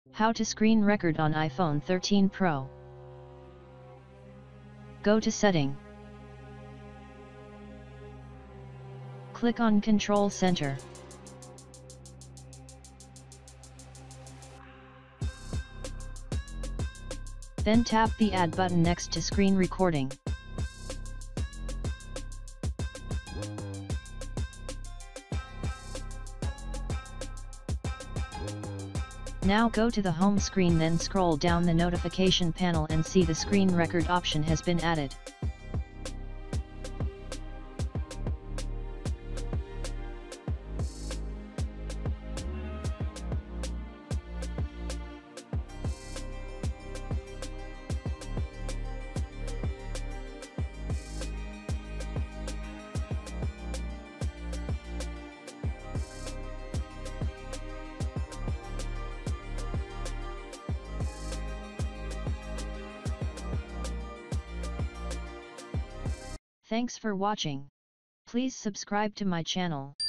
How to screen record on iPhone 13 Pro. Go to Setting. Click on Control Center. Then tap the Add button next to Screen Recording. Now go to the home screen, then scroll down the notification panel and see the screen record option has been added. Thanks for watching. Please subscribe to my channel.